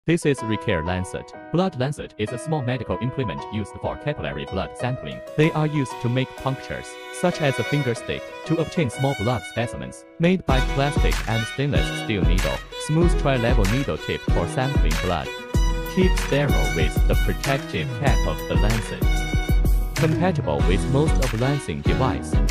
This is Recare lancet. Blood lancet is a small medical implement used for capillary blood sampling. They are used to make punctures, such as a fingerstick, to obtain small blood specimens. Made by plastic and stainless steel needle. Smooth tri-level needle tip for sampling blood. Keep sterile with the protective cap of the lancet. Compatible with most of lancing device.